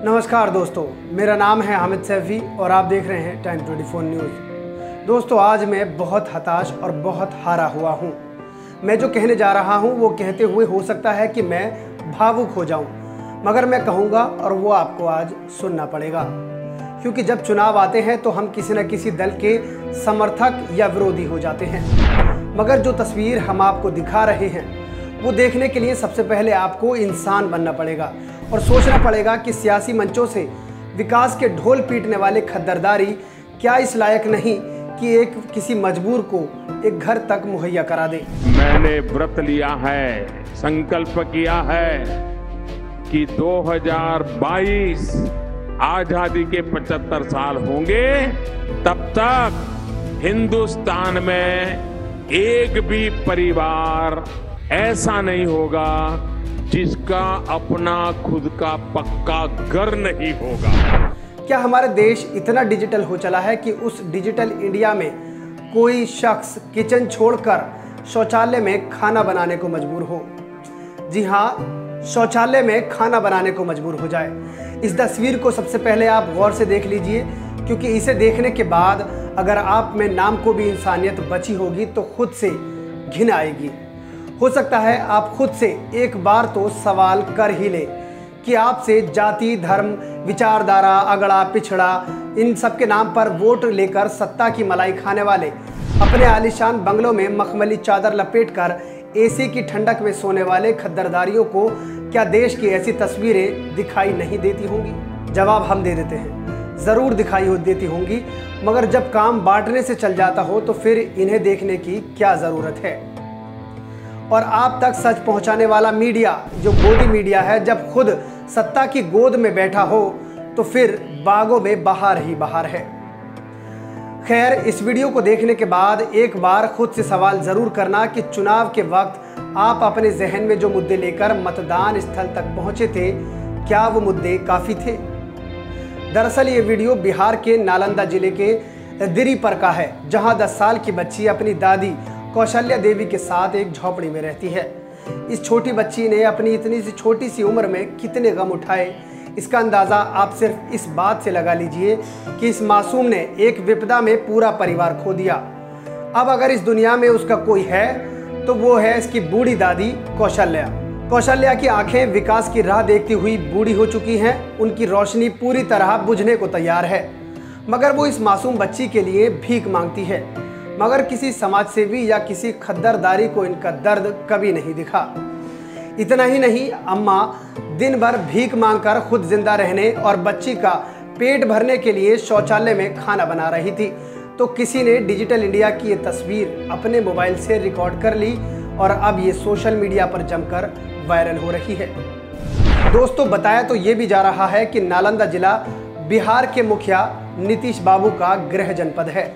नमस्कार दोस्तों, मेरा नाम है हामिद सैफी और आप देख रहे हैं टाइम 24 न्यूज़। दोस्तों, आज मैं बहुत हताश और बहुत हारा हुआ हूँ। मैं जो कहने जा रहा हूँ वो कहते हुए हो सकता है कि मैं भावुक हो जाऊँ, मगर मैं कहूँगा और वो आपको आज सुनना पड़ेगा, क्योंकि जब चुनाव आते हैं तो हम किसी न किसी दल के समर्थक या विरोधी हो जाते हैं। मगर जो तस्वीर हम आपको दिखा रहे हैं वो देखने के लिए सबसे पहले आपको इंसान बनना पड़ेगा और सोचना पड़ेगा कि सियासी मंचों से विकास के ढोल पीटने वाले खद्दरदारी क्या इस लायक नहीं कि एक किसी मजबूर को एक घर तक मुहैया करा दे। मैंने व्रत लिया है, संकल्प किया है कि 2022 आजादी के 75 साल होंगे, तब तक हिंदुस्तान में एक भी परिवार ऐसा नहीं होगा जिसका अपना खुद का पक्का घर नहीं होगा। क्या हमारा देश इतना डिजिटल हो चला है कि उस डिजिटल इंडिया में कोई शख्स किचन छोड़कर शौचालय में खाना बनाने को मजबूर हो? जी हाँ, शौचालय में खाना बनाने को मजबूर हो जाए। इस तस्वीर को सबसे पहले आप गौर से देख लीजिए, क्योंकि इसे देखने के बाद अगर आप में नाम को भी इंसानियत बची होगी तो खुद से घिन आएगी। हो सकता है आप खुद से एक बार तो सवाल कर ही ले कि आपसे जाति, धर्म, विचारधारा, अगड़ा, पिछड़ा, इन सब के नाम पर वोट लेकर सत्ता की मलाई खाने वाले अपने आलीशान बंगलों में मखमली चादर लपेटकर एसी की ठंडक में सोने वाले खद्दरदारियों को क्या देश की ऐसी तस्वीरें दिखाई नहीं देती होंगी? जवाब हम दे देते हैं, ज़रूर दिखाई देती होंगी, मगर जब काम बांटने से चल जाता हो तो फिर इन्हें देखने की क्या ज़रूरत है। और आप तक सच पहुंचाने वाला मीडिया, जो गोदी मीडिया है, जब खुद सत्ता की गोद में बैठा हो तो फिर बागों में बहार ही बहार है। खैर, इस वीडियो को देखने के बाद एक बार खुद से सवाल ज़रूर करना कि चुनाव के वक्त आप अपने जहन में जो मुद्दे लेकर मतदान स्थल तक पहुंचे थे, क्या वो मुद्दे काफ़ी थे? दरअसल ये वीडियो बिहार के नालंदा जिले के दिरीपर का है, जहां 10 साल की बच्ची अपनी दादी कौशल्या देवी के साथ एक झोपड़ी में रहती है। इस छोटी बच्ची ने अपनी इतनी सी छोटी सी उम्र में कितने गम उठाए, इसका अंदाज़ा आप सिर्फ इस बात से लगा लीजिए कि इस मासूम ने एक विपदा में पूरा परिवार खो दिया। अब अगर इस दुनिया में उसका कोई है तो वो है इसकी बूढ़ी दादी कौशल्या। कौशल्या की आंखें विकास की राह देखती हुई बूढ़ी हो चुकी हैं, उनकी रोशनी पूरी तरह बुझने को तैयार है, मगर वो इस मासूम बच्ची के लिए भीख मांगती है। मगर किसी समाजसेवी या किसी खद्दरदारी को इनका दर्द कभी नहीं दिखा। इतना ही नहीं, अम्मा दिन भर भीख मांगकर खुद जिंदा रहने और बच्ची का पेट भरने के लिए शौचालय में खाना बना रही थी, तो किसी ने डिजिटल इंडिया की ये तस्वीर अपने मोबाइल से रिकॉर्ड कर ली और अब ये सोशल मीडिया पर जमकर वायरल हो रही है। दोस्तों, बताया तो ये भी जा रहा है कि नालंदा जिला बिहार के मुखिया नीतीश बाबू का गृह जनपद है।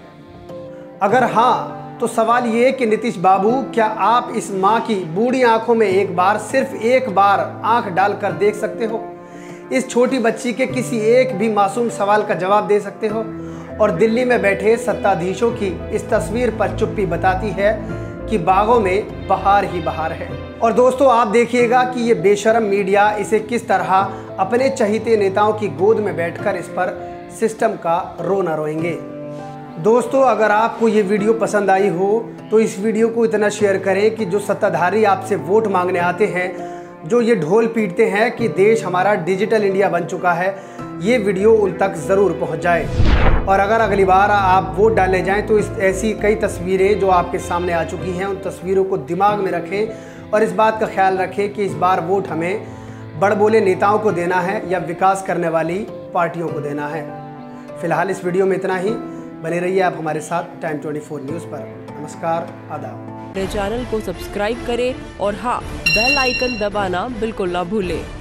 अगर हाँ, तो सवाल ये कि नीतीश बाबू, क्या आप इस माँ की बूढ़ी आंखों में एक बार, सिर्फ एक बार आंख डालकर देख सकते हो? इस छोटी बच्ची के किसी एक भी मासूम सवाल का जवाब दे सकते हो? और दिल्ली में बैठे सत्ताधीशों की इस तस्वीर पर चुप्पी बताती है कि बागों में बहार ही बहार है। और दोस्तों, आप देखिएगा कि ये बेशरम मीडिया इसे किस तरह अपने चहीते नेताओं की गोद में बैठकर इस पर सिस्टम का रोना रोएंगे। दोस्तों, अगर आपको ये वीडियो पसंद आई हो तो इस वीडियो को इतना शेयर करें कि जो सत्ताधारी आपसे वोट मांगने आते हैं, जो ये ढोल पीटते हैं कि देश हमारा डिजिटल इंडिया बन चुका है, ये वीडियो उन तक ज़रूर पहुंच जाए। और अगर अगली बार आप वोट डालने जाएं तो ऐसी कई तस्वीरें जो आपके सामने आ चुकी हैं, उन तस्वीरों को दिमाग में रखें और इस बात का ख्याल रखें कि इस बार वोट हमें बड़बोले नेताओं को देना है या विकास करने वाली पार्टियों को देना है। फिलहाल इस वीडियो में इतना ही। बने रहिए आप हमारे साथ टाइम 24 न्यूज़ पर। नमस्कार, आदाब। मेरे चैनल को सब्सक्राइब करें और हाँ, बेल आइकन दबाना बिल्कुल ना भूलें।